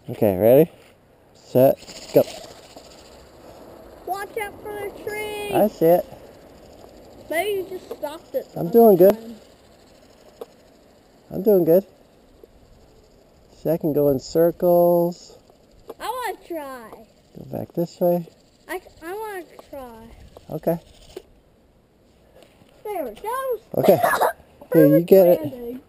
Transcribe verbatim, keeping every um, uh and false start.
Okay, ready? Set, go. Watch out for the tree. I see it. Maybe you just stopped it. I'm doing good. Time. I'm doing good. See, I can go in circles. I want to try. Go back this way. I, I want to try. Okay. There it goes. Okay. Here, you get it. Landing.